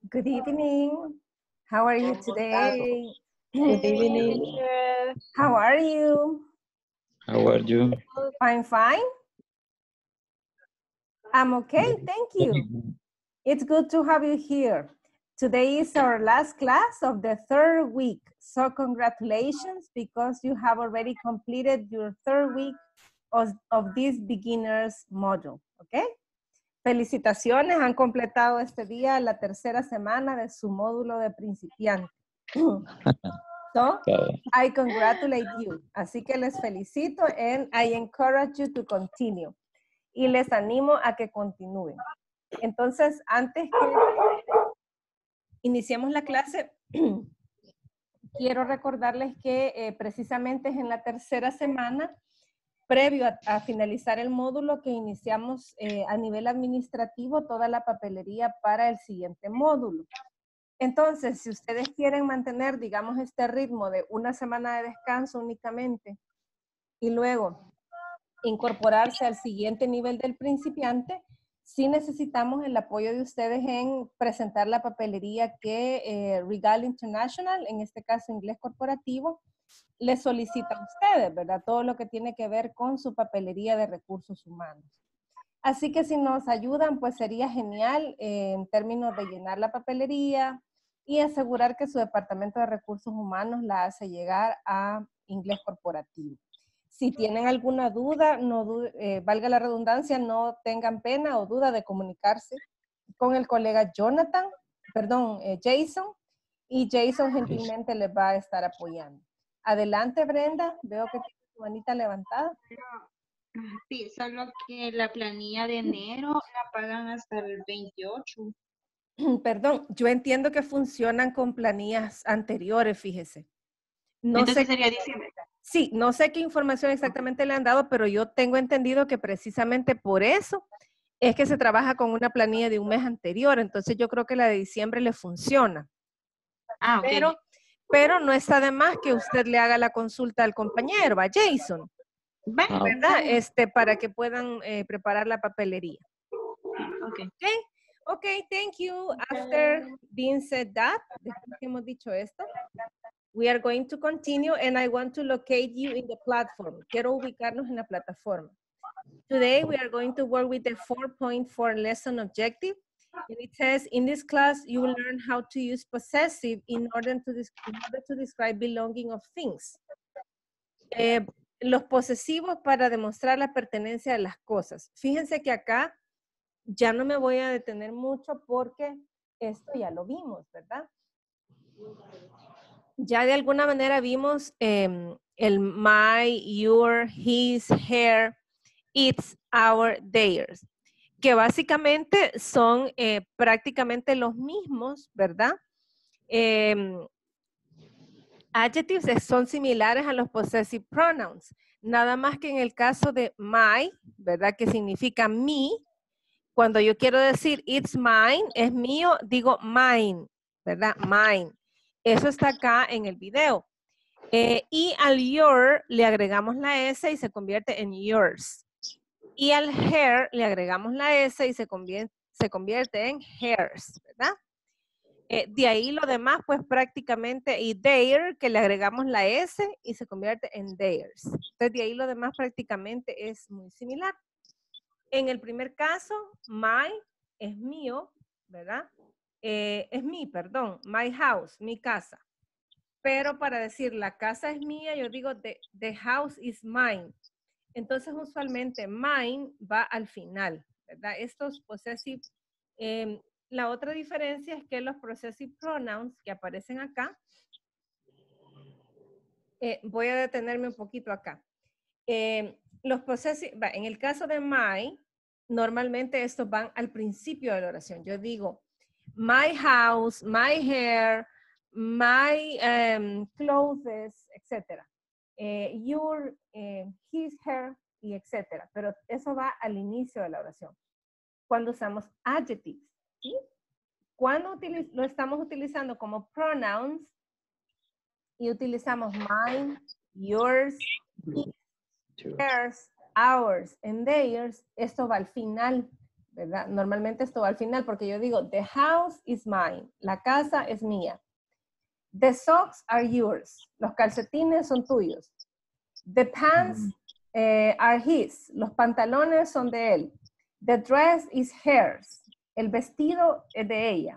Good evening. How are you today? Good evening. How are you? How are you? Fine, fine. I'm okay, thank you. It's good to have you here. Today is our last class of the third week. So congratulations because you have already completed your third week of this beginners module, okay? Felicitaciones, han completado este día la tercera semana de su módulo de principiante. So, I congratulate you. Así que les felicito and I encourage you to continue. Y les animo a que continúen. Entonces, antes que iniciemos la clase, quiero recordarles que precisamente es en la tercera semana, previo a finalizar el módulo, que iniciamos a nivel administrativo toda la papelería para el siguiente módulo. Entonces, si ustedes quieren mantener, digamos, este ritmo de una semana de descanso únicamente y luego incorporarse al siguiente nivel del principiante, sí necesitamos el apoyo de ustedes en presentar la papelería que Regal International, en este caso inglés corporativo, les solicita a ustedes, ¿verdad? Todo lo que tiene que ver con su papelería de recursos humanos. Así que si nos ayudan, pues sería genial en términos de llenar la papelería y asegurar que su departamento de recursos humanos la hace llegar a inglés corporativo. Si tienen alguna duda, valga la redundancia, no tengan pena o duda de comunicarse con el colega Jason, y Jason gentilmente les va a estar apoyando. Adelante, Brenda, veo que tiene tu manita levantada. Sí, solo que la planilla de enero la pagan hasta el 28. Perdón, yo entiendo que funcionan con planillas anteriores, fíjese. No Entonces sé, sería diciembre. sí, no sé qué información exactamente le han dado, pero yo tengo entendido que precisamente por eso es que se trabaja con una planilla de un mes anterior. Entonces yo creo que la de diciembre le funciona. Ah, ok. Pero no está de más que usted le haga la consulta al compañero, a Jason, ¿verdad? Para que puedan preparar la papelería. Okay. Okay, thank you. After being said that, después que hemos dicho esto, we are going to continue and I want to locate you in the platform. Quiero ubicarnos en la plataforma. Today we are going to work with the 4.4 lesson objective. And it says, in this class, you will learn how to use possessive in order to describe belonging of things. Los posesivos para demostrar la pertenencia de las cosas. Fíjense que acá ya no me voy a detener mucho porque esto ya lo vimos, ¿verdad? Ya de alguna manera vimos el my, your, his, her, it's, our, theirs, que básicamente son prácticamente los mismos, ¿verdad? Adjectives son similares a los possessive pronouns, nada más que en el caso de my, ¿verdad? Que significa mi. Cuando yo quiero decir it's mine, es mío, digo mine, ¿verdad? Mine. Eso está acá en el video. Y al your le agregamos la S y se convierte en yours. Y al her le agregamos la S y se convierte en hers, ¿verdad? De ahí lo demás, pues prácticamente, y their, que le agregamos la S y se convierte en theirs. Entonces, de ahí lo demás prácticamente es muy similar. En el primer caso, my es mío, ¿verdad? Perdón, my house, mi casa. Pero para decir la casa es mía, yo digo the house is mine. Entonces, usualmente mine va al final, ¿verdad? Estos possessive, la otra diferencia es que los possessive pronouns que aparecen acá, voy a detenerme un poquito acá. Los possessive, en el caso de my, normalmente estos van al principio de la oración. Yo digo, my house, my hair, my clothes, etc. Your, his hair, y etc. Pero eso va al inicio de la oración. Cuando usamos adjectives, ¿sí? Cuando lo estamos utilizando como pronouns y utilizamos mine, yours, his, hers, ours, and theirs, esto va al final, ¿verdad? Normalmente esto va al final porque yo digo, the house is mine. La casa es mía. The socks are yours. Los calcetines son tuyos. The pants are his. Los pantalones son de él. The dress is hers. El vestido es de ella.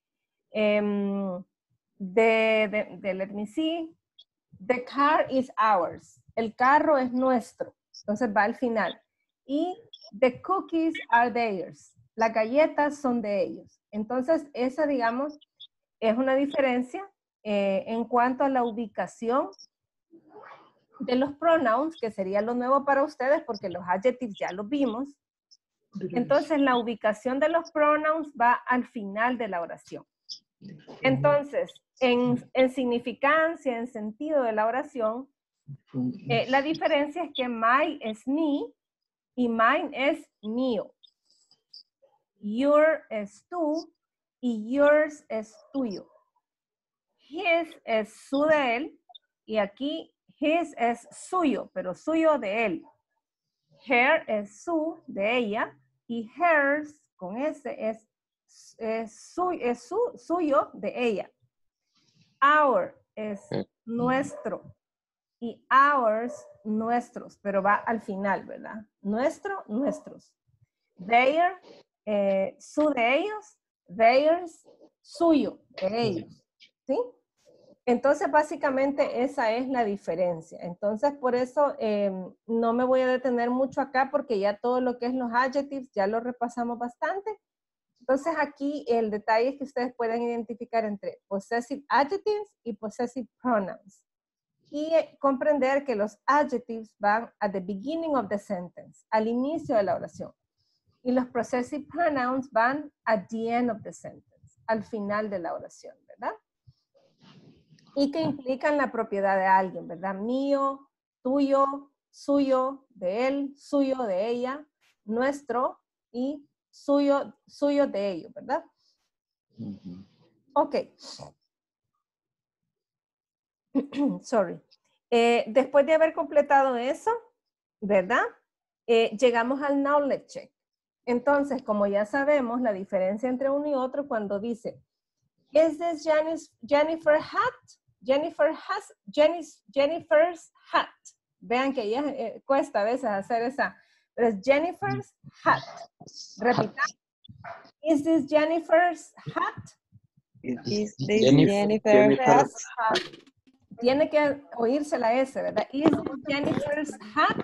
Let me see. The car is ours. El carro es nuestro. Entonces va al final. Y the cookies are theirs. Las galletas son de ellos. Entonces esa, digamos, es una diferencia en cuanto a la ubicación de los pronouns, que sería lo nuevo para ustedes porque los adjectives ya los vimos. Entonces la ubicación de los pronouns va al final de la oración. Entonces, en significancia, en sentido de la oración, la diferencia es que my es mi y mine es mío. Your es tú y yours es tuyo. His es su de él y aquí his es suyo, pero suyo de él. Her es su de ella y hers con S es suyo de ella. Our es nuestro y ours nuestros, pero va al final, ¿verdad? Nuestro, nuestros. Their, su de ellos, theirs, suyo de ellos, ¿sí? Entonces, básicamente, esa es la diferencia. Entonces, por eso no me voy a detener mucho acá porque ya todo lo que es los adjectives ya lo repasamos bastante. Entonces, aquí el detalle es que ustedes pueden identificar entre possessive adjectives y possessive pronouns. Y comprender que los adjectives van at the beginning of the sentence, al inicio de la oración. Y los possessive pronouns van at the end of the sentence, al final de la oración, ¿verdad? Y que implican la propiedad de alguien, ¿verdad? Mío, tuyo, suyo, de él, suyo, de ella, nuestro y suyo, suyo de ellos, ¿verdad? Ok. Sorry. Después de haber completado eso, ¿verdad? Llegamos al knowledge check. Entonces, como ya sabemos, la diferencia entre uno y otro cuando dice, ¿is this Jennifer's hat? Jennifer's hat. Vean que ya cuesta a veces hacer esa, pero es Jennifer's hat. Repitamos. Is this Jennifer's hat? Is this Jennifer's hat? Tiene que oírse la S, ¿verdad? Is this Jennifer's hat?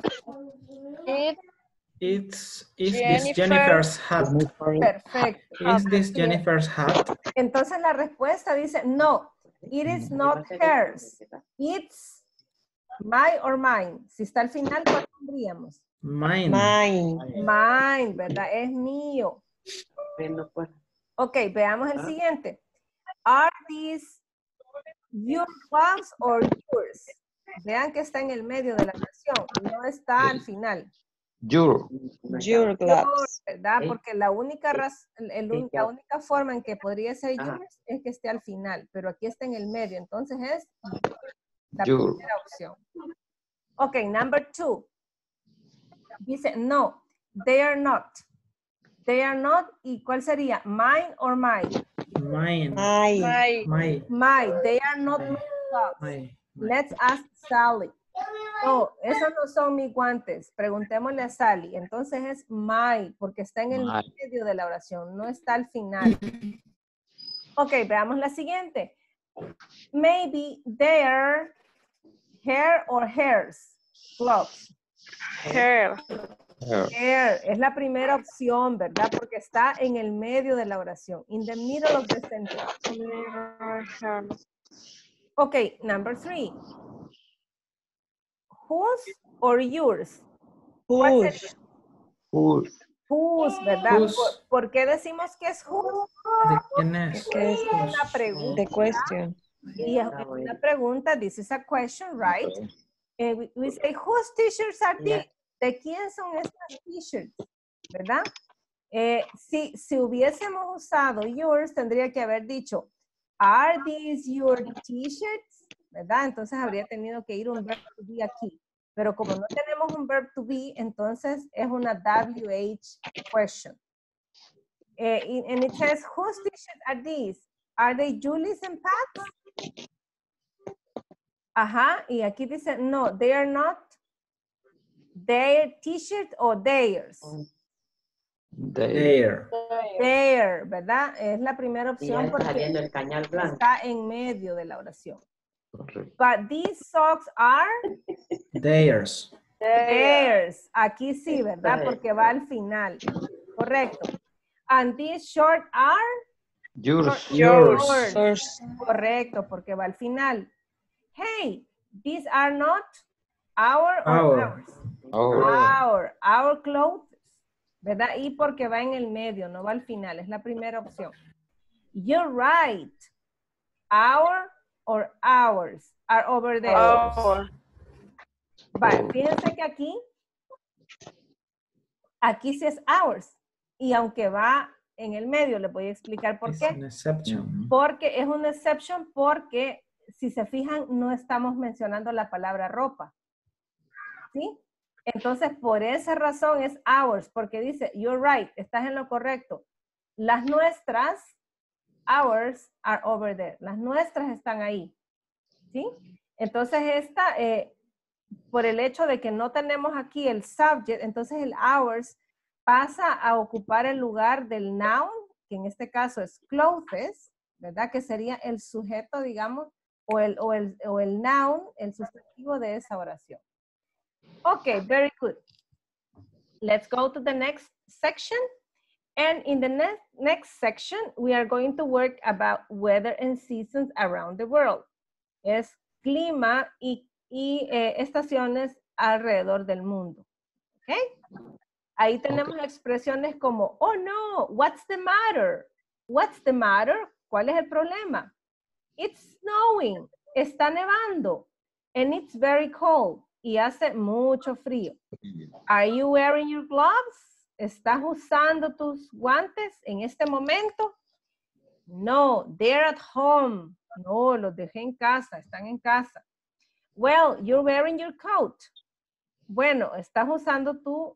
Is this Jennifer's hat? Perfecto. Is this Jennifer's hat? Entonces la respuesta dice, no, it is not hers. It's my or mine. Si está al final, ¿cuál pondríamos? Mine. Mine, ¿verdad? Es mío. Ok, veamos el siguiente. Are these your gloves or yours? Vean que está en el medio de la oración, no está al final. Your. Your gloves. ¿Verdad? Porque la única forma en que podría ser yours es que esté al final, pero aquí está en el medio, entonces es la primera opción. Ok, number 2. Dice, no, they are not. They are not, ¿y cuál sería? Mine or mine? Mine. They are not my gloves. Let's ask Sally. No, esos no son mis guantes. Preguntémosle a Sally. Entonces es my, porque está en el medio de la oración, no está al final. Ok, veamos la siguiente. Maybe they're her or hers gloves. Her. Her es la primera opción, ¿verdad? Porque está en el medio de la oración. In the middle of the sentence. Ok, number 3. Whose or yours? Whose. Whose, ¿verdad? ¿Por qué decimos que es whose? ¿De quién es? Es una pregunta. The question. Y es una pregunta, this is a question, right? We say, whose t-shirts are these? ¿De quién son estas t-shirts? ¿Verdad? Si hubiésemos usado yours, tendría que haber dicho, are these your t-shirts? ¿Verdad? Entonces habría tenido que ir un verbo to be aquí. Pero como no tenemos un verb to be, entonces es una WH question. And it says, whose t-shirts are these? Are they Julie's and Pat's? Ajá, y aquí dice, no, they are not their t-shirt o theirs. There. Their, ¿verdad? Es la primera Y ya opción está porque saliendo el cañal blanco. está en medio de la oración. Correcto. But these socks are Theirs. theirs. Aquí sí, ¿verdad? Porque va al final. Correcto. And these shorts are Yours. Yours. Yours. correcto, porque va al final. Hey, these are not our or Our. ours. Our clothes, ¿verdad? Y porque va en el medio, no va al final, es la primera opción. You're right. Our or ours are over there. Vale, fíjense que aquí sí es ours. Y aunque va en el medio, les voy a explicar por It's qué. an exception. Porque es una exception porque, si se fijan, no estamos mencionando la palabra ropa. ¿Sí? Entonces, por esa razón es ours, porque dice, you're right, estás en lo correcto. Las nuestras, ours are over there. Las nuestras están ahí. ¿Sí? Entonces, esta, por el hecho de que no tenemos aquí el subject, entonces el ours pasa a ocupar el lugar del noun, que en este caso es clothes, ¿verdad? Que sería el sujeto, digamos, o el noun, el sustantivo de esa oración. Okay, very good. Let's go to the next section. And in the next section, we are going to work about weather and seasons around the world. Es clima y estaciones alrededor del mundo. Okay? Ahí tenemos expresiones como, oh no, what's the matter? What's the matter? ¿Cuál es el problema? It's snowing. Está nevando. And it's very cold. Y hace mucho frío. Are you wearing your gloves? ¿Estás usando tus guantes en este momento? No, they're at home. No, los dejé en casa, están en casa. Well, you're wearing your coat. Bueno, estás usando tu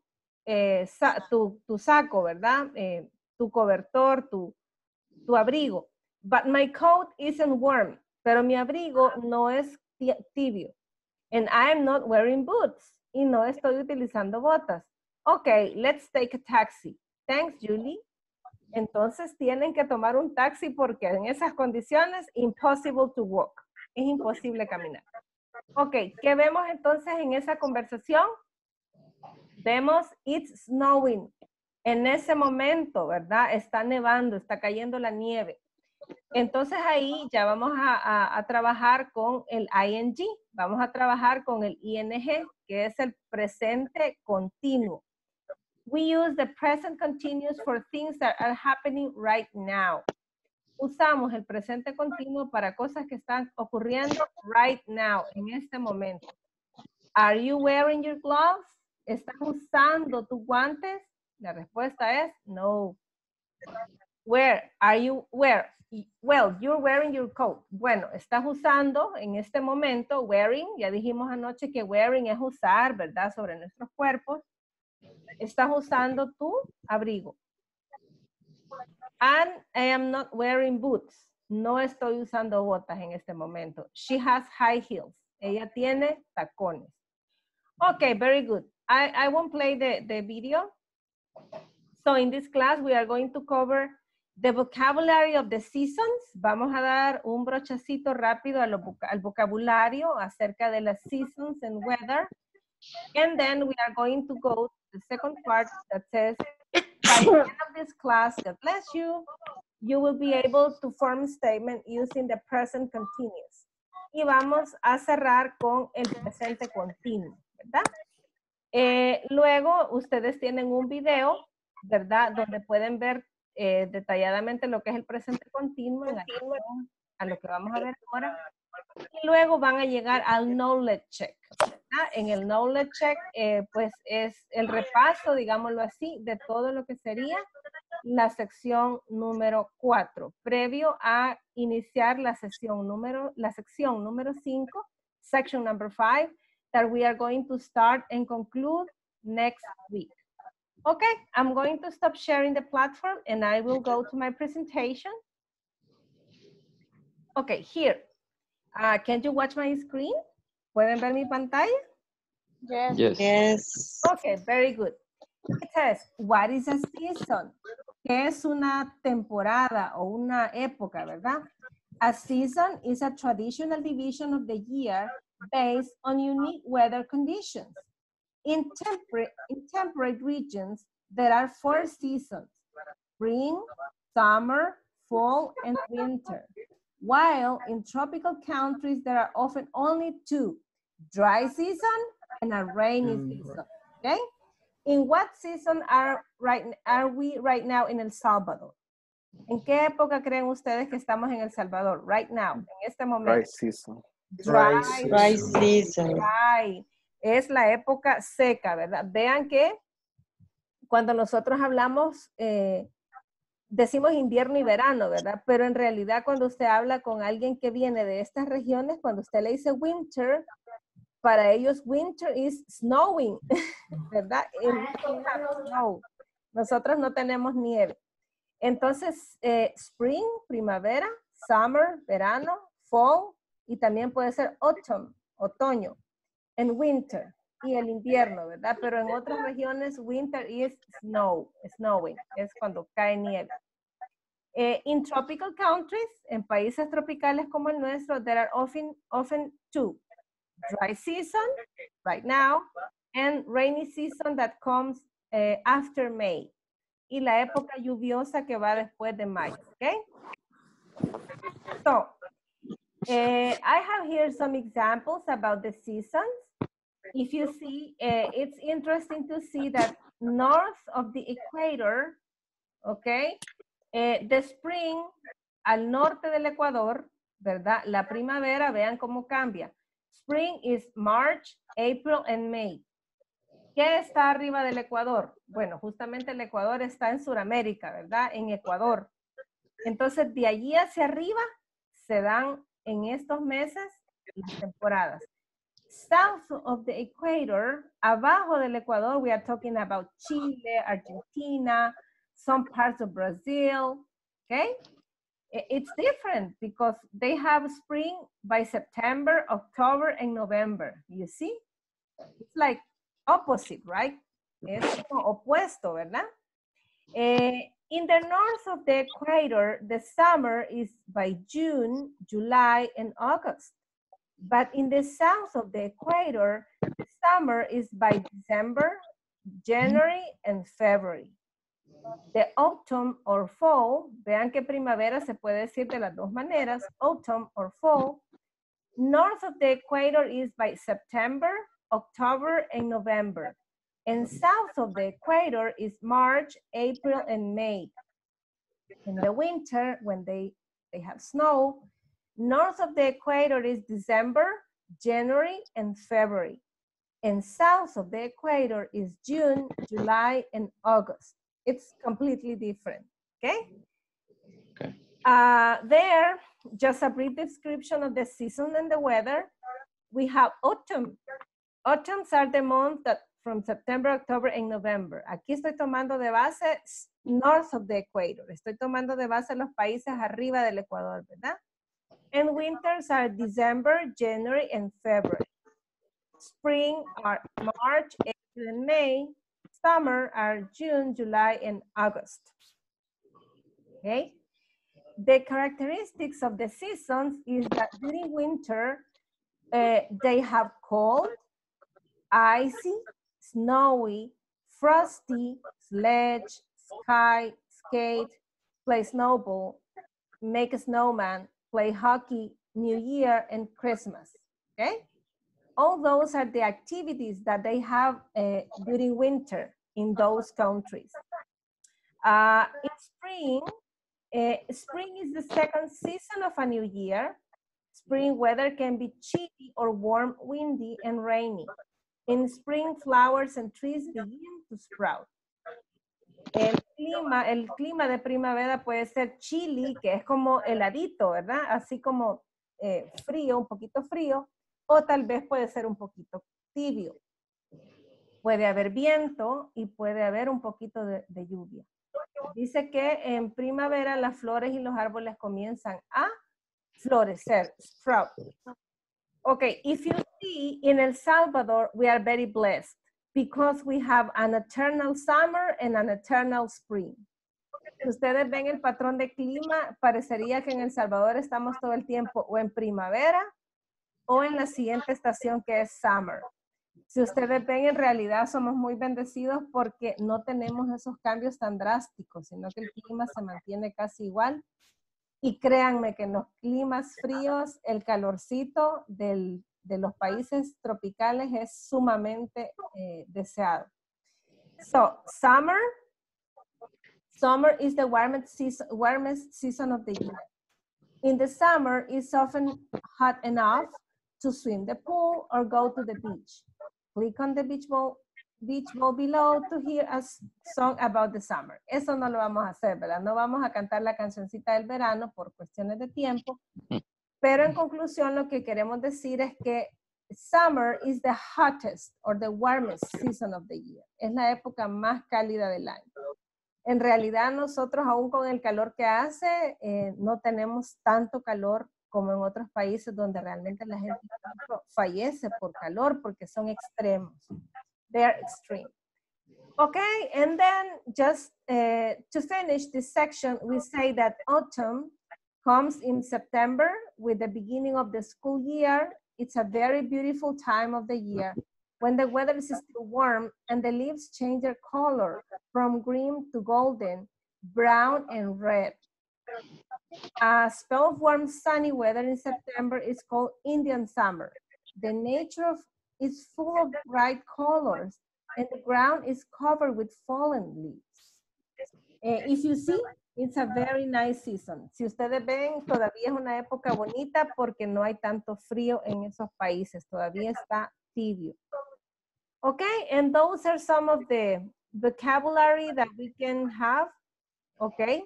saco, ¿verdad? Tu cobertor, tu abrigo. But my coat isn't warm. Pero mi abrigo no es tibio. And I'm not wearing boots. Y no estoy utilizando botas. Okay, let's take a taxi. Thanks, Julie. Entonces tienen que tomar un taxi porque en esas condiciones, impossible to walk. Es imposible caminar. Ok, ¿qué vemos entonces en esa conversación? Vemos it's snowing. En ese momento, ¿verdad? Está nevando, está cayendo la nieve. Entonces ahí ya vamos a trabajar con el ing. Vamos a trabajar con el ing, que es el presente continuo. We use the present continuous for things that are happening right now. Usamos el presente continuo para cosas que están ocurriendo right now, en este momento. Are you wearing your gloves? ¿Estás usando tus guantes? La respuesta es no. Where are you? Where? Well, you're wearing your coat. Bueno, estás usando en este momento, wearing, ya dijimos anoche que wearing es usar, ¿verdad? Sobre nuestros cuerpos. Estás usando tu abrigo. And I am not wearing boots. No estoy usando botas en este momento. She has high heels. Ella tiene tacones. Okay, very good. I won't play the video. So in this class, we are going to cover the vocabulary of the seasons. Vamos a dar un brochacito rápido al vocabulario acerca de las seasons and weather. And then we are going to go to the second part that says, by the end of this class, God bless you, you will be able to form a statement using the present continuous. Y vamos a cerrar con el presente continuo, ¿verdad? Luego, ustedes tienen un video, ¿verdad? Donde pueden ver detalladamente lo que es el presente continuo en adición a lo que vamos a ver ahora. Y luego van a llegar al knowledge check. ¿Verdad? En el knowledge check, pues es el repaso, digámoslo así, de todo lo que sería la sección número 4, previo a iniciar la sección número 5, section number 5, that we are going to start and conclude next week. Okay, I'm going to stop sharing the platform and I will go to my presentation. Okay, here. Can you watch my screen? ¿Pueden ver mi pantalla? Yes. Yes. Okay, very good. It says, what is a season? ¿Qué es una temporada o una época, verdad? A season is a traditional division of the year based on unique weather conditions. In temperate regions, there are 4 seasons: spring, summer, fall, and winter. While in tropical countries, there are often only 2, dry season and a rainy season, okay? In what season are we right now in El Salvador? ¿En qué época creen ustedes que estamos en El Salvador right now, en este momento? Dry season. Dry Dry season. season. Dry. Es la época seca, ¿verdad? Vean que cuando nosotros hablamos, decimos invierno y verano, ¿verdad? Pero en realidad cuando usted habla con alguien que viene de estas regiones, cuando usted le dice winter, para ellos winter is snowing, ¿verdad? Snow. Nosotros no tenemos nieve. Entonces, spring, primavera, summer, verano, fall, y también puede ser autumn, otoño, and winter, y el invierno, ¿verdad? Pero en otras regiones, winter is snowing, es cuando cae nieve. In tropical countries, en países tropicales como el nuestro, there are often 2. Dry season, right now, and rainy season that comes after May. Y la época lluviosa que va después de mayo, okay? So, I have here some examples about the seasons. If you see, it's interesting to see that north of the equator, okay, the spring, al norte del Ecuador, ¿verdad? La primavera, vean cómo cambia. Spring is March, April, and May. ¿Qué está arriba del Ecuador? Bueno, justamente el Ecuador está en Sudamérica, ¿verdad? En Ecuador. Entonces, de allí hacia arriba se dan en estos meses las temporadas. South of the equator, abajo del Ecuador, we are talking about Chile, Argentina, some parts of Brazil, okay? It's different because they have spring by September, October, and November. You see? It's like opposite, right? Es como opuesto, ¿verdad? In the north of the equator, the summer is by June, July, and August. But in the south of the equator, the summer is by December, January, and February. The autumn or fall, vean que primavera se puede decir de las dos maneras, autumn or fall. North of the equator is by September, October, and November. And south of the equator is March, April, and May. In the winter, when they have snow, north of the equator is December, January, and February. And south of the equator is June, July, and August. It's completely different, okay? Okay. There, just a brief description of the season and the weather. We have autumn. Autumns are the months that from September, October, and November. Aquí estoy tomando de base north of the equator. Estoy tomando de base los países arriba del Ecuador, ¿verdad? And winters are December, January, and February. Spring are March, April, and May. Summer are June, July, and August. Okay? The characteristics of the seasons is that during winter, they have cold, icy, snowy, frosty, sledge, ski, skate, play snowball, make a snowman, play hockey, New Year, and Christmas, okay? All those are the activities that they have during winter in those countries. In spring, spring is the second season of a new year. Spring weather can be chilly or warm, windy, and rainy. In spring, flowers and trees begin to sprout. El clima de primavera puede ser chilly, que es como heladito, ¿verdad? Así como frío, un poquito frío, o tal vez puede ser un poquito tibio. Puede haber viento y puede haber un poquito de lluvia. Dice que en primavera las flores y los árboles comienzan a florecer, sprout. Okay, if you see in El Salvador, we are very blessed because we have an eternal summer and an eternal spring. Si ustedes ven el patrón de clima, parecería que en El Salvador estamos todo el tiempo o en primavera o en la siguiente estación que es summer. Si ustedes ven, en realidad somos muy bendecidos porque no tenemos esos cambios tan drásticos, sino que el clima se mantiene casi igual. Y créanme que en los climas fríos, el calorcito de los países tropicales es sumamente deseado. So, summer is the warmest season of the year. In the summer, it's often hot enough to swim the pool or go to the beach. Click on the beach ball below to hear a song about the summer. Eso no lo vamos a hacer, ¿verdad? No vamos a cantar la cancioncita del verano por cuestiones de tiempo. Pero en conclusión, lo que queremos decir es que summer is the hottest or the warmest season of the year. Es la época más cálida del año. En realidad, nosotros, aún con el calor que hace, no tenemos tanto calor como en otros países donde realmente la gente fallece por calor porque son extremos. They're extreme. Okay, and then just to finish this section, we say that autumn comes in September with the beginning of the school year. It's a very beautiful time of the year when the weather is still warm and the leaves change their color from green to golden, brown, and red. A spell of warm, sunny weather in September is called Indian summer. The nature is full of bright colors and the ground is covered with fallen leaves. If you see, it's a very nice season. Si ustedes ven, todavía es una época bonita porque no hay tanto frío en esos países. Todavía está tibio. Okay, and those are some of the vocabulary that we can have. Okay.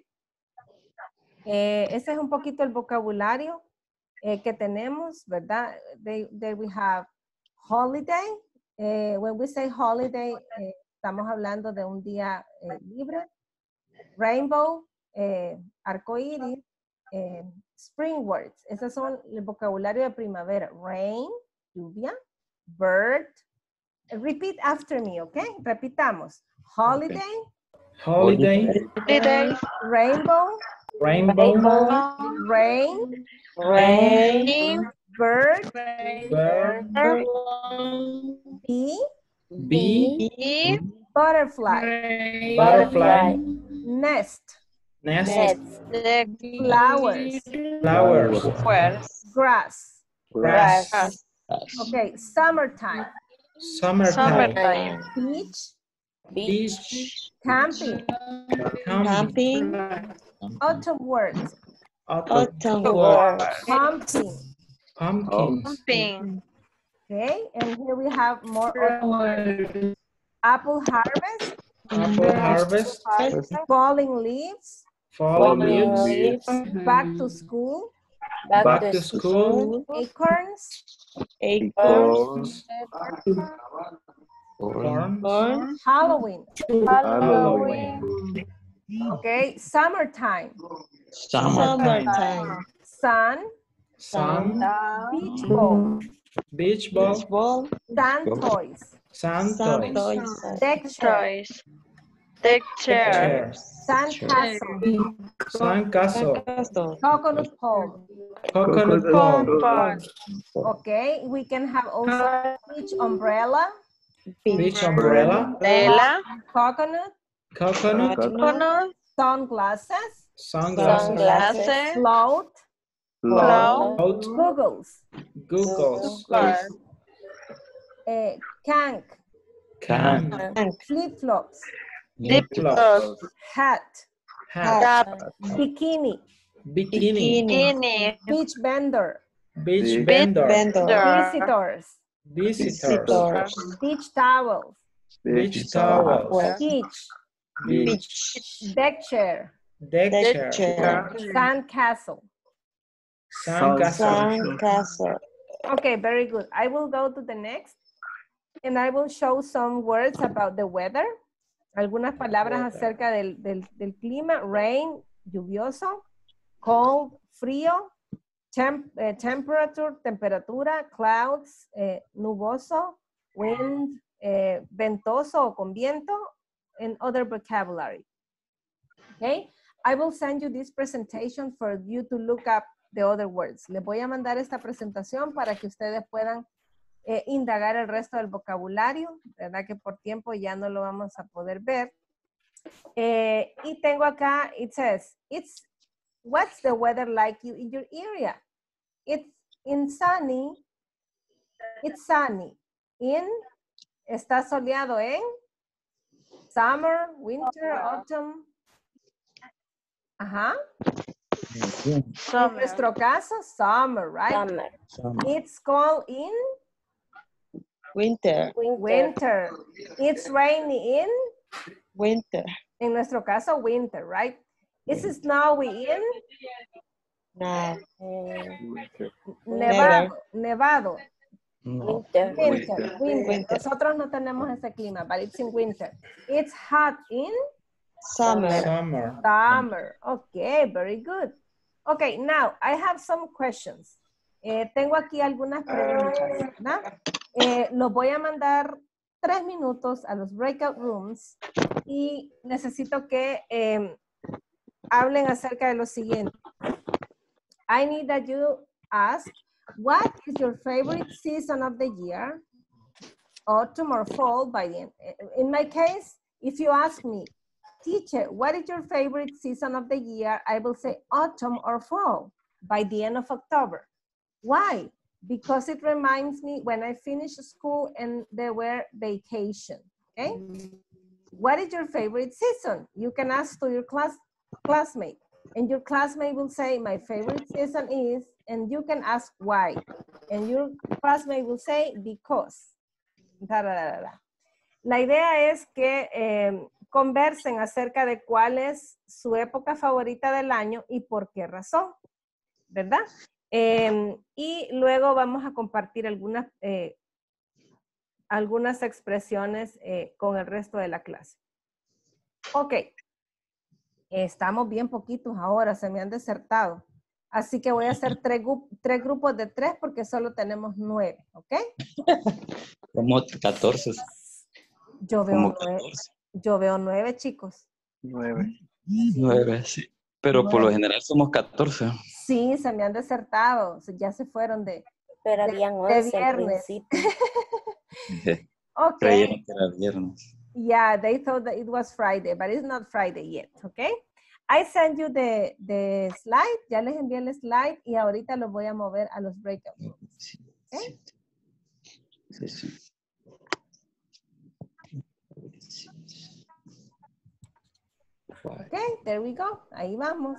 Ese es un poquito el vocabulario que tenemos, ¿verdad? There we have holiday. When we say holiday, estamos hablando de un día libre. Rainbow, arcoíris, spring words. Esos son el vocabulario de primavera. Rain, lluvia, bird. Repeat after me, ¿ok? Repitamos. Holiday. Holiday. Holiday. Rainbow. Rainbow. Rain. Rain. Bird. Bird. Bee. Bee. Butterfly. Butterfly. Nest. Nest. Flowers. Flowers. Grass. Grass. Okay, summertime. Summertime. Beach. Beach. Camping. Camping. Autumn words. Autumn words. Pumpkin. Pumpkin. Okay, and here we have more autumn. Apple harvest. Apple harvest. Falling leaves. Falling leaves. Back to school. Back to school. Acorns. Acorns. Corn. Halloween. Halloween. Okay, summertime. Summertime. Sun. Sun. Beach ball. Beach ball. Ball. Sand toys. Sand Sand toys. toys. Deck chair. Deck chair. Chairs. Sand castle. Sand castle. Castle. Coconut palm. Coconut palm. Okay, we can have also beach umbrella. Beach umbrella. Coconut. Coconut. Sunglasses. Sunglasses. Float. Float. Googles. Kank. Can. Flip-flops. Flip-flops. Hat. Bikini. Bikini. Beach vendor. Beach vendor. Visitors. Visitors. Beach towels. Beach towels. Beach. Deck chair. Deck chair. Sand castle. Sand castle. Castle. Okay, very good. I will go to the next. and I will show some words about the weather. Algunas palabras Weather. acerca del clima. Rain, lluvioso. Cold, frío. Temperature, temperatura. Clouds, nuboso. Wind, ventoso o con viento. And other vocabulary. Okay? I will send you this presentation for you to look up the other words. Les voy a mandar esta presentación para que ustedes puedan indagar el resto del vocabulario, ¿verdad? Que por tiempo ya no lo vamos a poder ver. Y tengo acá, it says, what's the weather like in your area? It's sunny. Está soleado en summer, winter, autumn. Ajá. En nuestro caso, summer, right? Summer. It's cold in Winter. winter. It's rainy in, Winter. en nuestro caso, winter, right? It's snowy in No. nevado. No. Winter. Nosotros no tenemos ese clima, but it's in winter. It's hot in Summer. Summer. Okay, very good. Okay, now I have some questions. Tengo aquí algunas preguntas, ¿verdad? Los voy a mandar 3 minutos a los breakout rooms y necesito que hablen acerca de lo siguiente. I need that you ask, what is your favorite season of the year? Autumn or fall by the end. In my case, if you ask me, teacher, what is your favorite season of the year? I will say autumn or fall by the end of October. Why? Because it reminds me when I finished school and there were vacation, okay? What is your favorite season? You can ask to your classmate, and your classmate will say, my favorite season is, and you can ask why. And your classmate will say, because. La idea es que conversen acerca de cuál es su época favorita del año y por qué razón, ¿verdad? Y luego vamos a compartir algunas expresiones con el resto de la clase. Ok. Estamos bien poquitos ahora, se me han desertado. Así que voy a hacer tres grupos de 3 porque solo tenemos 9, ¿ok? Como 14. Yo veo Como 9. 14. Yo veo 9, chicos. 9. 9, sí. Pero por lo general somos 14. Sí, se me han desertado. Ya se fueron Pero habían 11 al viernes. principio. Ok. Creyeron que era viernes. Yeah, they thought that it was Friday, but it's not Friday yet, okay? I sent you the slide. Ya les envié el slide y ahorita los voy a mover a los breakout rooms. Okay? Sí. Okay, there we go. Ahí vamos.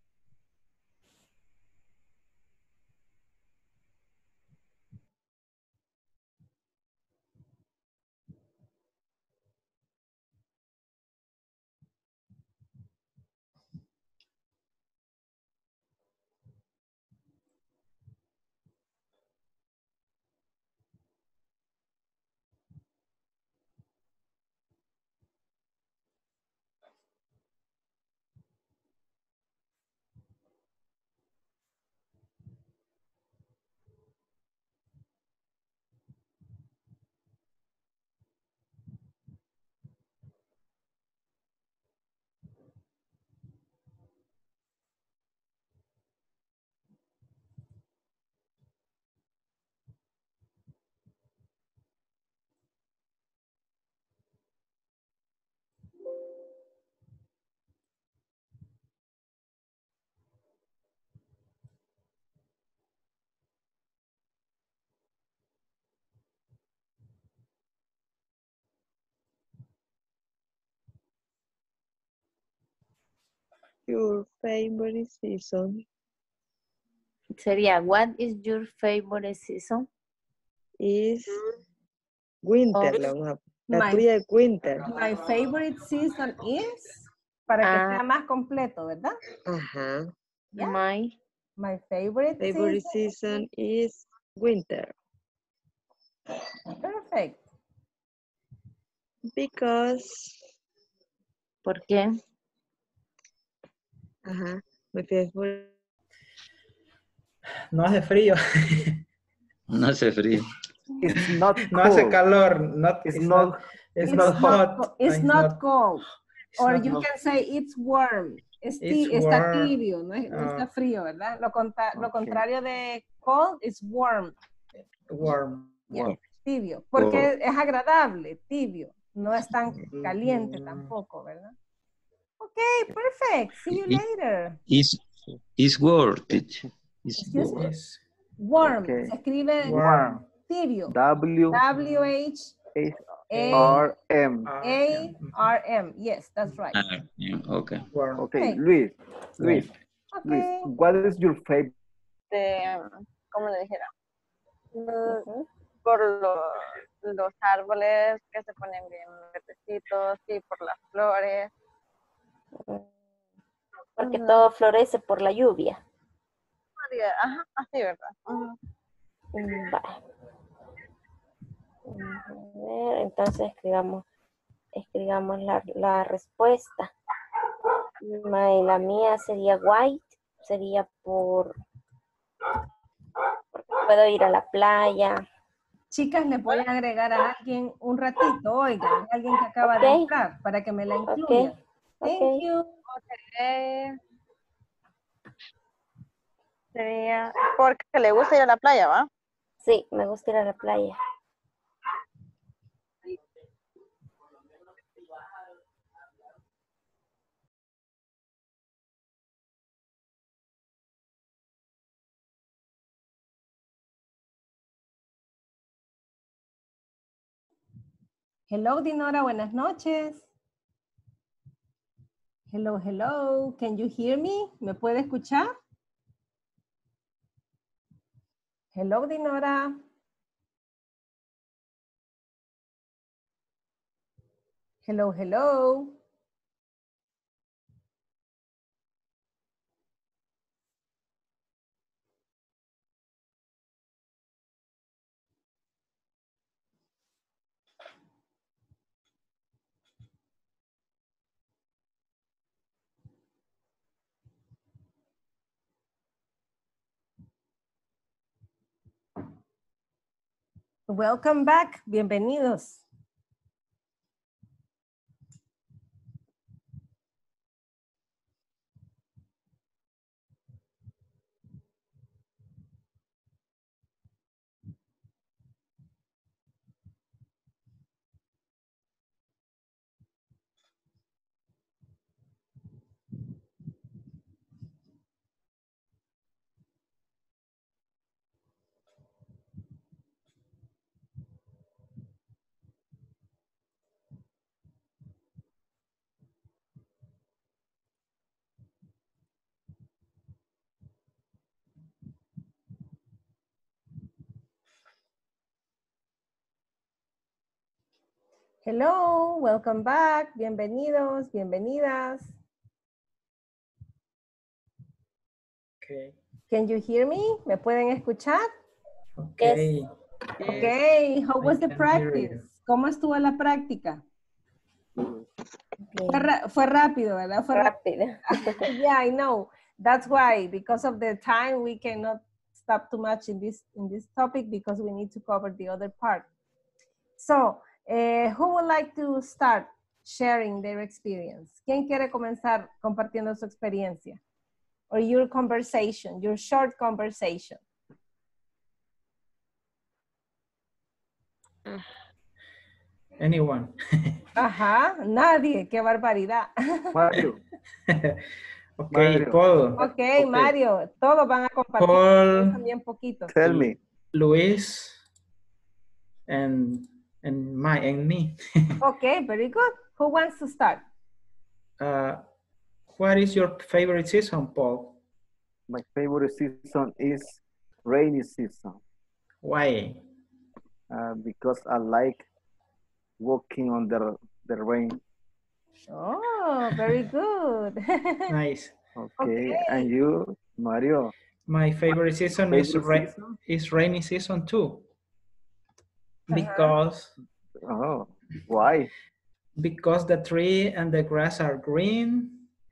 Your favorite season Sería, what is your favorite season? is winter. La tuya es winter. My favorite season is, para que sea más completo, ¿verdad? Ajá. Yeah. My favorite season is winter. Perfect. Because. ¿Por qué? Ajá. My favorite. No hace frío. No hace frío. It's not No hace cold. calor. It's not. It's not hot. It's not cold. it's Or not you hot. can say it's warm. It's Está warm. tibio, no está frío, ¿verdad? Lo Okay. contrario de cold es warm. Warm. Yeah, Warm. tibio. Porque Warm. es agradable, tibio. No es tan caliente tampoco, ¿verdad? Okay, perfect. See you later. Is word, teacher. Is Excuse me? word. Yes. Warm. Okay. Se escribe Warm. tibio. W W-H-A-R-M. R M. Yes, that's right. Yeah, okay. Warm. Okay, Okay. Luis. Luis, Okay. what is your favorite? ¿Cómo le dijera? Por los árboles que se ponen bien verdecitos y por las flores. Porque todo florece por la lluvia. Ajá, así, ¿verdad? Vale. A ver, entonces escribamos la respuesta. La mía sería white, sería porque puedo ir a la playa. Chicas, le voy a agregar a alguien un ratito, oigan, alguien que acaba de entrar, para que me la incluya. Thank you. Sería porque le gusta ir a la playa, ¿va? Sí, me gusta ir a la playa. Hello, Dinora, buenas noches. Hello, hello. Can you hear me? ¿Me puede escuchar? Hello, Dinora. Hello, hello. Welcome back. Bienvenidos. Hello, welcome back. Bienvenidos, bienvenidas. Okay. Can you hear me? ¿Me pueden escuchar? Okay. Okay, how was the I can hear you. practice? ¿Cómo estuvo la práctica? Fue rápido, ¿verdad? Fue Rápido. Yeah, I know. That's why, because of the time, we cannot stop too much in this topic because we need to cover the other part. So, who would like to start sharing their experience? ¿Quién quiere comenzar compartiendo su experiencia? Or your conversation, your short conversation. Anyone? Ajá, nadie, qué barbaridad. Mario. Okay, Mario. Paul. Okay, Mario, todos van a compartir Paul. también poquito. Tell me. Luis. And me. Okay, very good. Who wants to start? What is your favorite season, Paul? My favorite season is rainy season. Why? Because I like walking on the rain. Oh, very good. Nice. Okay. And you, Mario? My favorite season is rainy season too. Because Why? Because the tree and the grass are green.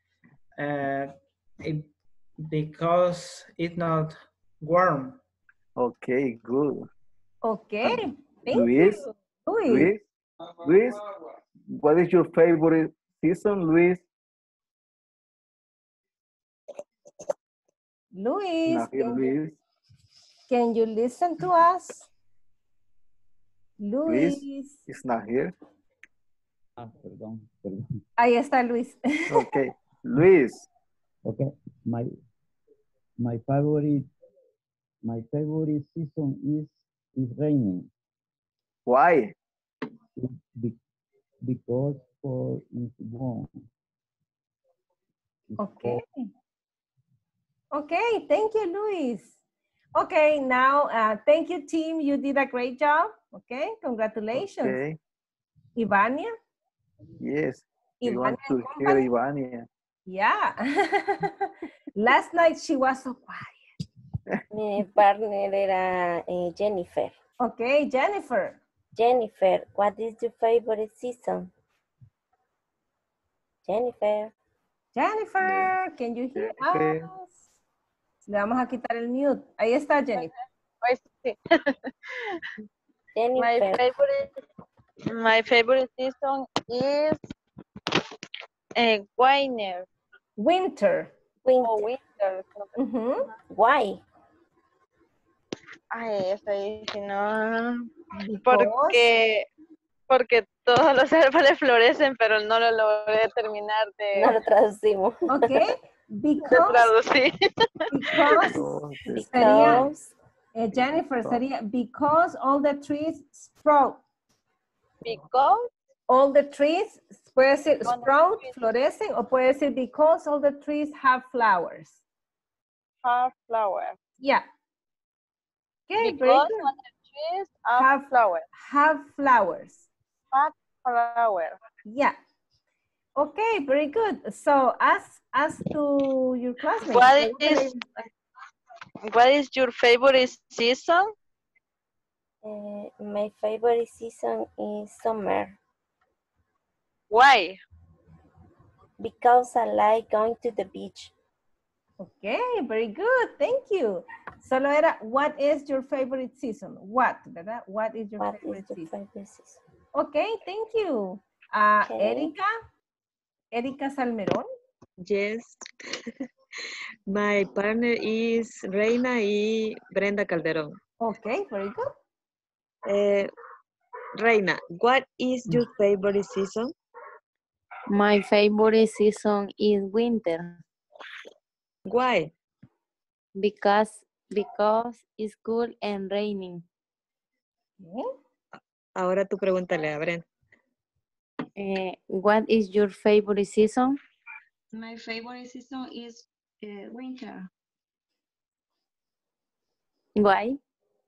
Because it's not warm. Okay, good. Okay, thank Luis? you. Luis. Luis, what is your favorite season, Luis? Luis, Not here, Luis. can you listen to us? Luis Luis. is not here. Ah, perdón, perdón. Ahí está Luis. Okay, Luis. Okay, my favorite season is raining. Why? Because for is warm. Okay. Okay, thank you, Luis. Okay, now, thank you, team. You did a great job. Okay, congratulations. Okay. Ivania? Yes. We want Ivania to and hear company? Ivania. Yeah. Last night she was so quiet. Mi partner era Jennifer. Okay, Jennifer. Jennifer, what is your favorite season? Jennifer. Jennifer, can you hear Jennifer. us? Le vamos a quitar el mute. Ahí está Jennifer. Pues sí. Jennifer. My favorite season is winter. Winter. O Winter. winter. Ujú. Why? Ay, esa ahí sí no. Because- Porque todos los árboles florecen, pero no lo logré terminar No de lo traducimos. Okay, because, traducir. because Entonces, sería, Because Jennifer, sería because all the trees sprout. Because All the trees, puede decir All the sprout, trees. florecen, o puede decir because all the trees have flowers. have flowers. Yeah. Okay, very Because good. all the trees Have- have flowers. Have flowers. Have flowers. Yeah. Okay, very good. So ask to your classmates. What is your favorite season? my favorite season is summer. Why? Because I like going to the beach. Okay, very good. Thank you. Solo era, what is your favorite season? What, ¿verdad? What is your What favorite is your season? favorite season? Okay, thank you. Okay. Erika Salmerón. Yes. My partner is Reina y Brenda Calderón. Okay, very good. Reina, what is your favorite season? My favorite season is winter Why? because it's cool and raining. Okay. Ahora tú pregúntale a Brenda. What is your favorite season? My favorite season is winter Why?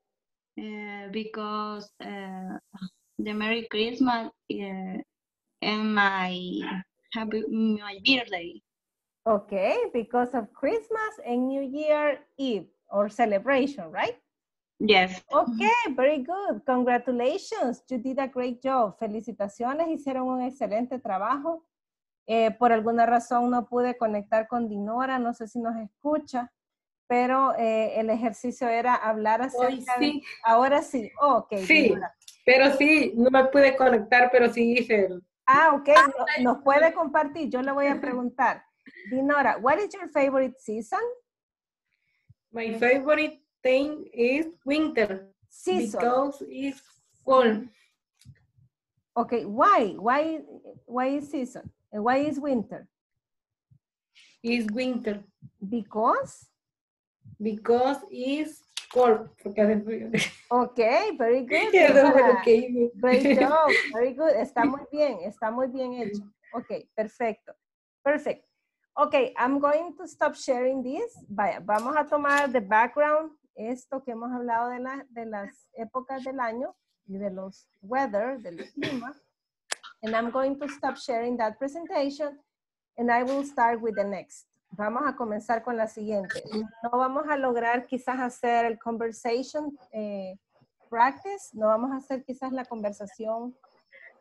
because the Merry Christmas and my birthday. Okay, because of Christmas and New Year Eve or celebration, right? Yes. Okay, very good. Congratulations. You did a great job. Felicitaciones, hicieron un excelente trabajo. Por alguna razón no pude conectar con Dinora, no sé si nos escucha, pero el ejercicio era hablar acerca Hoy sí. Ahora sí, ok. Sí, Dinora. pero sí, no me pude conectar, pero sí hice el... Ok, nos puede compartir, yo le voy a preguntar. Dinora, what is your favorite season? My favorite thing is winter. Season. Because it's cold. Okay, why? Why is season? And why is winter? It's winter. Because? Because it's cold. Porque hace frío. Okay, very good. Eso fue Dinora. lo que hice. Great job, very good. Está muy bien hecho. Ok, perfecto. Perfect. Ok, I'm going to stop sharing this. Vaya, vamos a tomar the background, esto que hemos hablado de las épocas del año y de los weather, del clima. And I'm going to stop sharing that presentation and I will start with the next. Vamos a comenzar con la siguiente. No vamos a lograr quizás hacer el conversation practice, no vamos a hacer quizás la conversación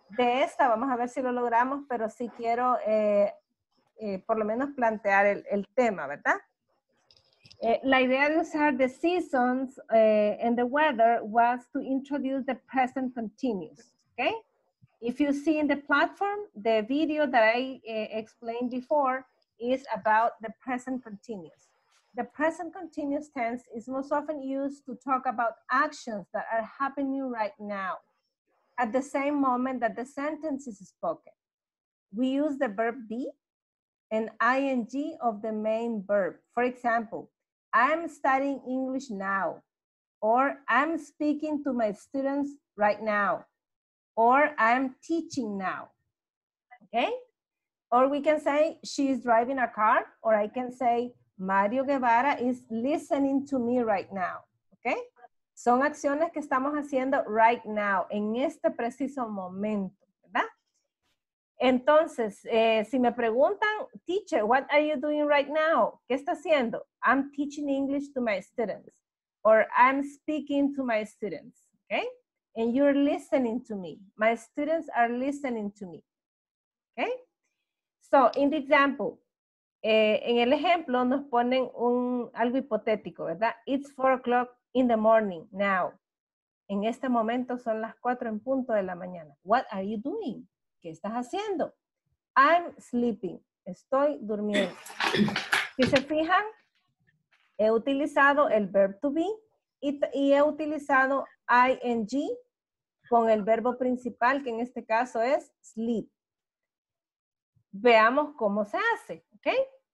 de esta, vamos a ver si lo logramos, pero sí quiero por lo menos plantear el tema, ¿verdad? La idea de usar the seasons and the weather was to introduce the present continuous, okay? If you see in the platform, the video that I explained before is about the present continuous. The present continuous tense is most often used to talk about actions that are happening right now at the same moment that the sentence is spoken. We use the verb be and ing of the main verb. For example, I'm studying English now, or I'm speaking to my students right now, or I'm teaching now, okay? Or we can say she's driving a car, or I can say Mario Guevara is listening to me right now, okay? Son acciones que estamos haciendo right now, en este preciso momento, ¿verdad? Entonces, si me preguntan, teacher, what are you doing right now? ¿Qué está haciendo? I'm teaching English to my students, or I'm speaking to my students, okay? And you're listening to me. My students are listening to me, okay? So, in the example, en el ejemplo nos ponen algo hipotético, ¿verdad? It's 4 o'clock in the morning now. En este momento son las 4 en punto de la mañana. What are you doing? ¿Qué estás haciendo? I'm sleeping. Estoy durmiendo. Si se fijan, he utilizado el verb to be y he utilizado ing con el verbo principal, que en este caso es sleep. Veamos cómo se hace, ¿ok?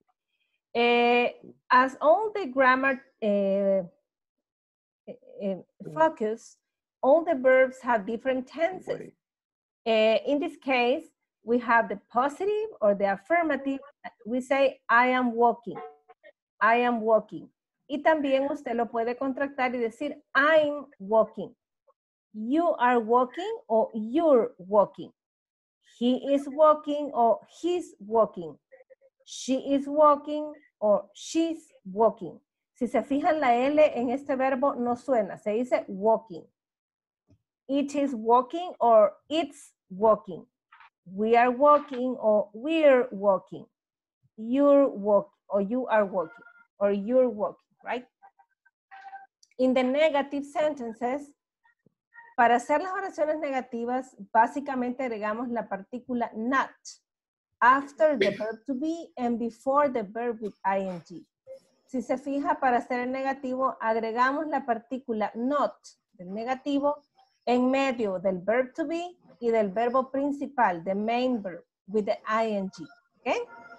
As all the grammar focus, all the verbs have different tenses. In this case, we have the positive or the affirmative. We say, I am walking. I am walking. Y también usted lo puede contractar y decir, I'm walking. You are walking or you're walking. He is walking or he's walking. She is walking or she's walking. Si se fijan, la L en este verbo no suena. Se dice walking. It is walking or it's walking. We are walking or we're walking. You're walking or you are walking or you're walking, right? In the negative sentences, para hacer las oraciones negativas, básicamente agregamos la partícula not after the verb to be and before the verb with ing. Si se fija, para hacer el negativo, agregamos la partícula not del negativo en medio del verb to be y del verbo principal, the main verb, with the ing, okay?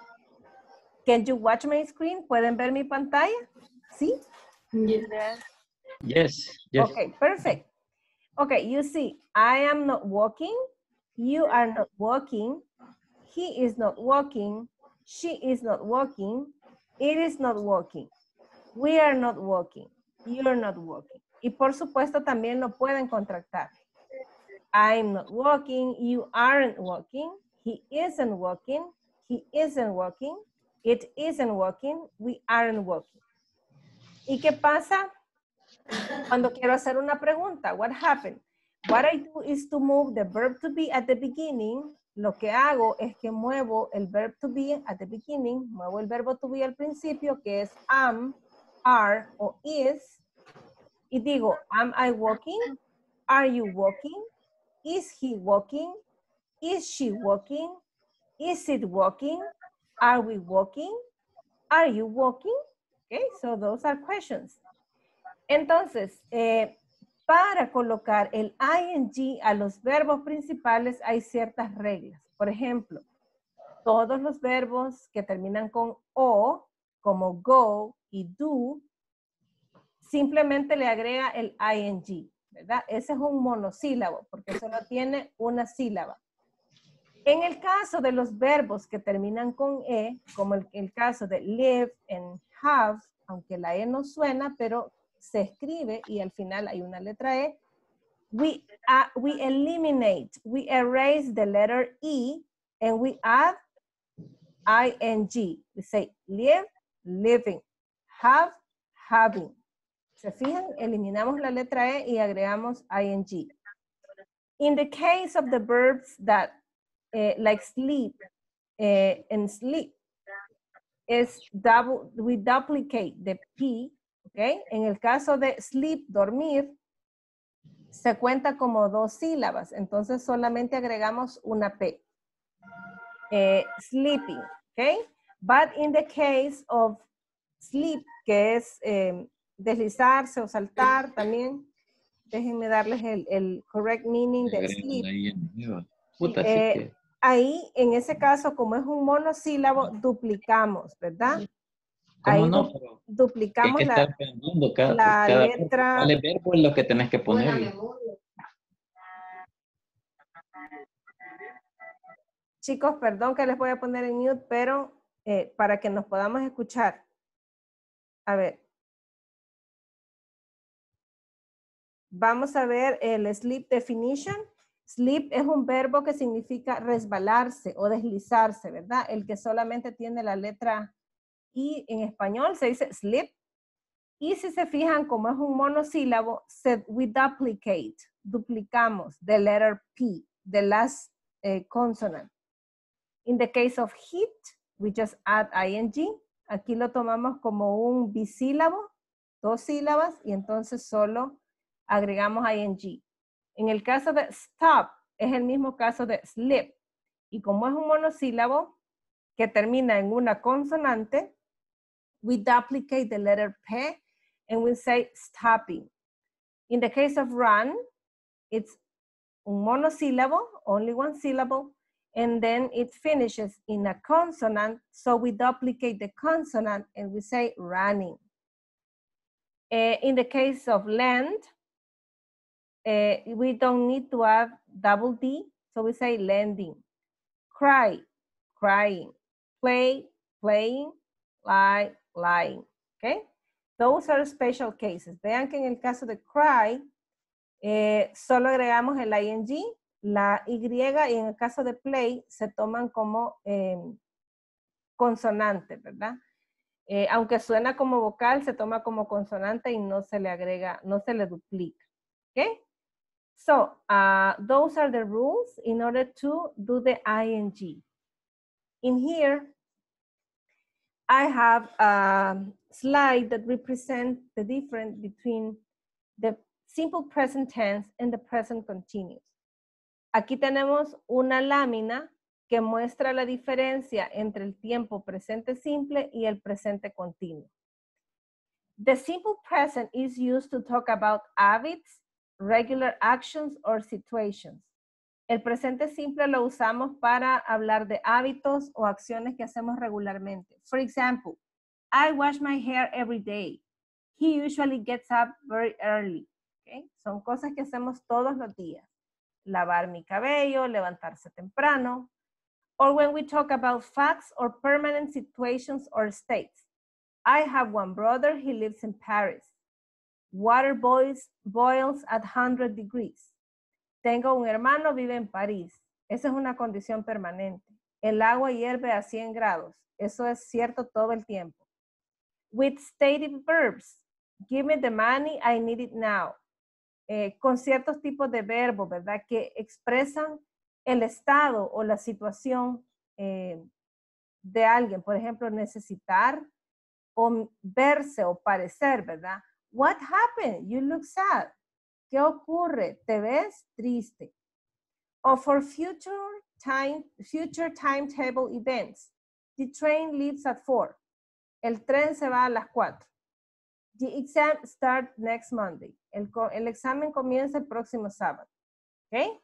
Can you watch my screen? ¿Pueden ver mi pantalla? ¿Sí? Yes. Yes, yes. Okay, perfect. Okay, you see, I am not walking, you are not walking, he is not walking, she is not walking, it is not walking, we are not walking, you're not walking. Y por supuesto también lo pueden contractar. I'm not walking, you aren't walking, he isn't walking, he isn't walking, it isn't walking, we aren't walking. ¿Y qué pasa cuando quiero hacer una pregunta? What happened? What I do is to move the verb to be at the beginning. Lo que hago es que muevo el verb to be at the beginning, muevo el verbo to be al principio, que es am, are o is, y digo, am I walking? Are you walking? Is he walking? Is she walking? Is it walking? Are we walking? Are you walking? Okay, so those are questions. Entonces, para colocar el ing a los verbos principales hay ciertas reglas. Por ejemplo, todos los verbos que terminan con o, como go y do, simplemente le agrega el ing, ¿verdad? Ese es un monosílabo porque solo tiene una sílaba. En el caso de los verbos que terminan con e, como el caso de live and have, aunque la e no suena, pero se escribe y al final hay una letra e, we eliminate, we erase the letter e and we add ing. We say live, living, have, having. ¿Se fijan? Eliminamos la letra e y agregamos ing. In the case of the verbs that like sleep and sleep, we duplicate the P, ¿ok? En el caso de sleep, dormir, se cuenta como 2 sílabas, entonces solamente agregamos una P. Sleeping, ¿ok? But in the case of sleep, que es deslizarse o saltar también, déjenme darles el correct meaning de sleep. Ahí, en ese caso, como es un monosílabo, duplicamos, ¿verdad? Ahí ¿Cómo no? Pero duplicamos hay que estar aprendiendo cada letra. ¿Cuál verbo es lo que tenés que poner? Chicos, perdón que les voy a poner en mute, pero para que nos podamos escuchar. A ver. Vamos a ver el sleep definition. Sleep es un verbo que significa resbalarse o deslizarse, ¿verdad? El que solamente tiene la letra I en español se dice sleep. Y si se fijan, como es un monosílabo, we duplicate, duplicamos the letter P, the last consonant. In the case of heat, we just add ing. Aquí lo tomamos como un bisílabo, 2 sílabas, y entonces solo agregamos ing. En el caso de stop, es el mismo caso de sleep. Y como es un monosílabo que termina en una consonante, we duplicate the letter P and we say stopping. In the case of run, it's un monosílabo, only 1 syllable, and then it finishes in a consonant, so we duplicate the consonant and we say running. In the case of land, we don't need to add double D, so we say landing. Cry, crying. Play, playing. Lie, lying. Okay? Those are special cases. Vean que en el caso de cry, solo agregamos el ing, la y, y en el caso de play se toman como consonante, ¿verdad? Aunque suena como vocal, se toma como consonante y no se le agrega, no se le duplica. Okay? So, those are the rules in order to do the ing. In here, I have a slide that represents the difference between the simple present tense and the present continuous. Aquí tenemos una lámina que muestra la diferencia entre el tiempo presente simple y el presente continuo. The simple present is used to talk about habits, regular actions, or situations. El presente simple lo usamos para hablar de hábitos o acciones que hacemos regularmente. For example, I wash my hair every day. He usually gets up very early. Okay? Son cosas que hacemos todos los días. Lavar mi cabello, levantarse temprano. Or when we talk about facts or permanent situations or states. I have one brother, he lives in Paris. Water boils at 100 degrees. Tengo un hermano, vive en París. Esa es una condición permanente. El agua hierve a 100 grados. Eso es cierto todo el tiempo. With stative verbs. Give me the money, I need it now. Con ciertos tipos de verbos, ¿verdad? Que expresan el estado o la situación de alguien. Por ejemplo, necesitar o verse o parecer, ¿verdad? What happened? You look sad. ¿Qué ocurre? ¿Te ves triste? O for future timetable events. The train leaves at 4. El tren se va a las 4. The exam starts next Monday. El examen comienza el próximo sábado. ¿Ok?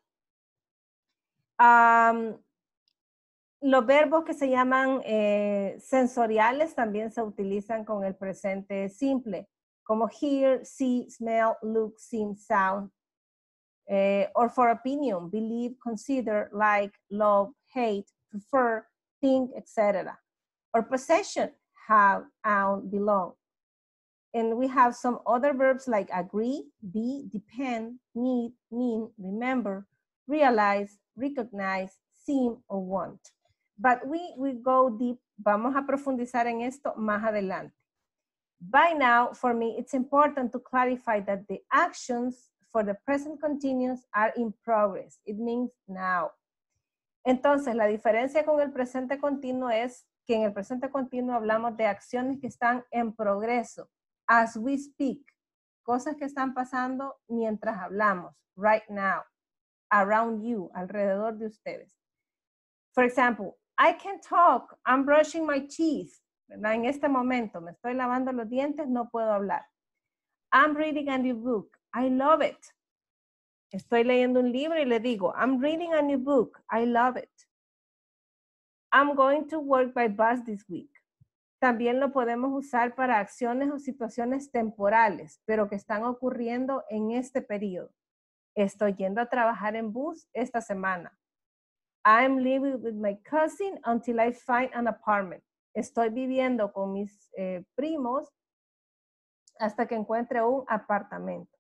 Los verbos que se llaman sensoriales también se utilizan con el presente simple, como hear, see, smell, look, sing, sound. Or for opinion, believe, consider, like, love, hate, prefer, think, etc. Or possession, have, own, belong. And we have some other verbs like agree, be, depend, need, mean, remember, realize, recognize, seem, or want. But we go deep. Vamos a profundizar en esto más adelante. By now, for me, it's important to clarify that the actions for the present continuous are in progress. It means now. Entonces, la diferencia con el presente continuo es que en el presente continuo hablamos de acciones que están en progreso. As we speak. Cosas que están pasando mientras hablamos. Right now. Around you. Alrededor de ustedes. For example, I can talk. I'm brushing my teeth. ¿Verdad? En este momento me estoy lavando los dientes, no puedo hablar. I'm reading a new book. I love it. Estoy leyendo un libro y le digo, I'm reading a new book. I love it. I'm going to work by bus this week. También lo podemos usar para acciones o situaciones temporales, pero que están ocurriendo en este periodo. Estoy yendo a trabajar en bus esta semana. I'm living with my cousin until I find an apartment. Estoy viviendo con mis primos hasta que encuentre un apartamento.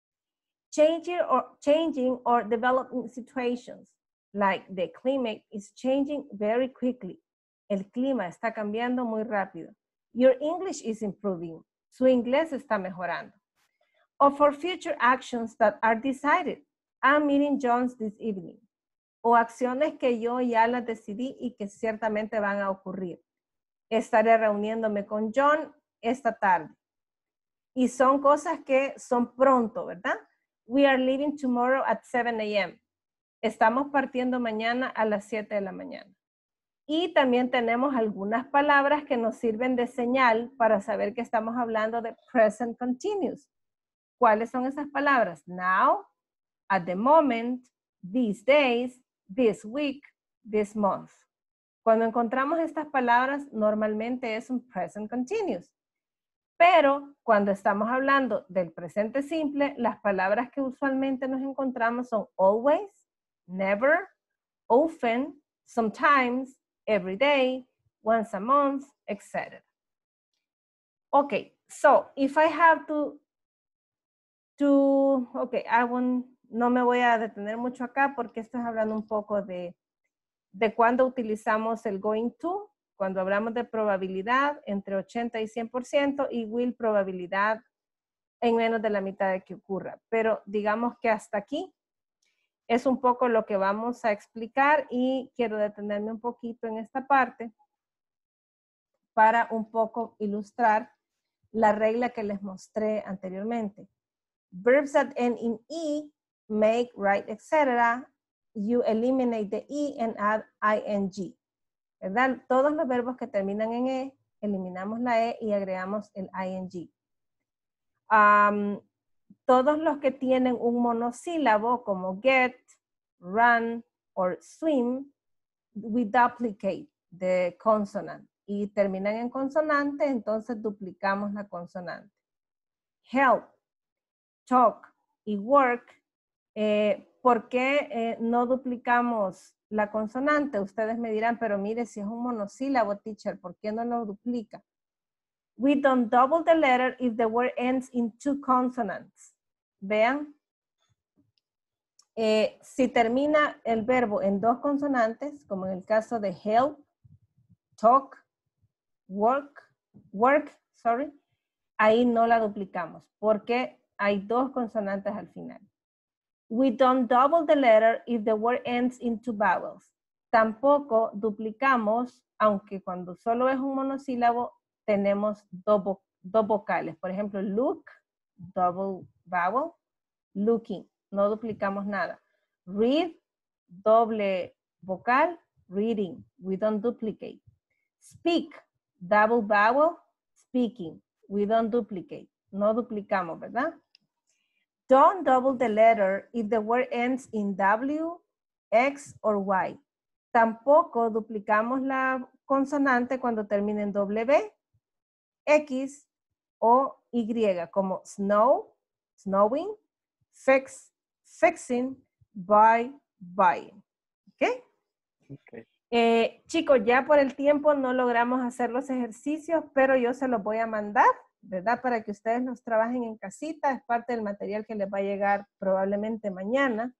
Changing or developing situations, like the climate is changing very quickly. El clima está cambiando muy rápido. Your English is improving. Su inglés está mejorando. Or for future actions that are decided. I'm meeting Jones this evening. O acciones que yo ya las decidí y que ciertamente van a ocurrir. Estaré reuniéndome con John esta tarde. Y son cosas que son pronto, ¿verdad? We are leaving tomorrow at 7 a.m. Estamos partiendo mañana a las 7 de la mañana. Y también tenemos algunas palabras que nos sirven de señal para saber que estamos hablando de present continuous. ¿Cuáles son esas palabras? Now, at the moment, these days, this week, this month. Cuando encontramos estas palabras, normalmente es un present continuous. Pero cuando estamos hablando del presente simple, las palabras que usualmente nos encontramos son always, never, often, sometimes, every day, once a month, etc. Okay, so if I have no me voy a detener mucho acá porque esto es hablando un poco de cuando utilizamos el going to, cuando hablamos de probabilidad entre 80 y 100% y will probabilidad en menos de la mitad de que ocurra. Pero digamos que hasta aquí es un poco lo que vamos a explicar y quiero detenerme un poquito en esta parte para un poco ilustrar la regla que les mostré anteriormente. Verbs that end in E, make, write, etc. You eliminate the E and add ing. ¿Verdad? Todos los verbos que terminan en E, eliminamos la E y agregamos el ing. Todos los que tienen un monosílabo como get, run, or swim, we duplicate the consonant. Y terminan en consonante, entonces duplicamos la consonante. Help, talk y work. ¿Por qué no duplicamos la consonante? Ustedes me dirán, pero mire, si es un monosílabo, teacher, ¿por qué no lo duplica? We don't double the letter if the word ends in two consonants. Vean. Si termina el verbo en dos consonantes, como en el caso de help, talk, work, ahí no la duplicamos, porque hay dos consonantes al final. We don't double the letter if the word ends in two vowels. Tampoco duplicamos, aunque cuando solo es un monosílabo, tenemos dos vocales. Por ejemplo, look, double vowel, looking, no duplicamos nada. Read, doble vocal, reading, we don't duplicate. Speak, double vowel, speaking, we don't duplicate, no duplicamos, ¿verdad? Don't double the letter if the word ends in W, X, or Y. Tampoco duplicamos la consonante cuando termina en W, X o Y, como snow, snowing, fix, fixing, buy, buying. ¿Ok? Okay. Chicos, ya por el tiempo no logramos hacer los ejercicios, pero yo se los voy a mandar, ¿verdad? Para que ustedes los trabajen en casita. Es parte del material que les va a llegar probablemente mañana.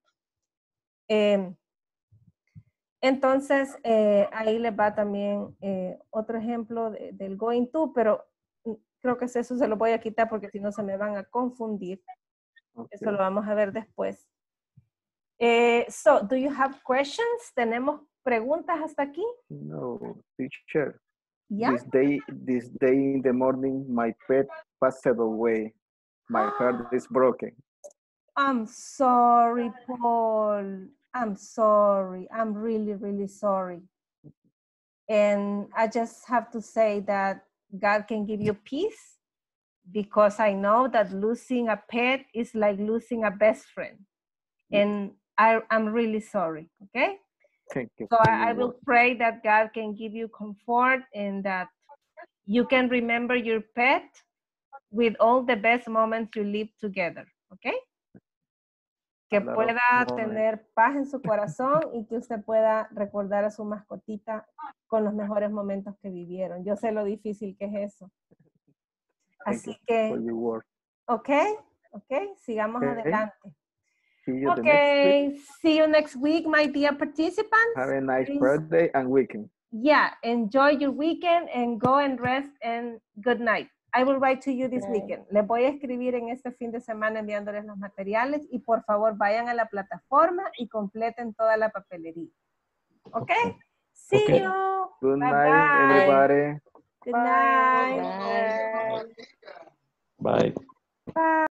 Entonces, ahí les va también otro ejemplo del going to, pero creo que eso se lo voy a quitar porque si no se me van a confundir. Eso lo vamos a ver después. So, do you have questions? ¿Tenemos preguntas hasta aquí? No, teacher. Yeah. This day in the morning, my pet passed away. My heart is broken. I'm sorry, Paul. I'm sorry. I'm really, really sorry. And I just have to say that God can give you peace, because I know that losing a pet is like losing a best friend. And I'm really sorry, okay? Thank you. So I will pray that God can give you comfort and that you can remember your pet with all the best moments you live together, okay? Que pueda tener paz en su corazón y que usted pueda recordar a su mascotita con los mejores momentos que vivieron. Yo sé lo difícil que es eso. Así que, ok, sigamos adelante. Okay, see you next week, my dear participants. Have a nice birthday and weekend. Yeah, enjoy your weekend and go and rest and good night. I will write to you this weekend. Les voy a escribir en este fin de semana enviándoles los materiales y por favor vayan a la plataforma y completen toda la papelería. ¿Ok? See you. Good night, everybody. Good night. Bye. Bye.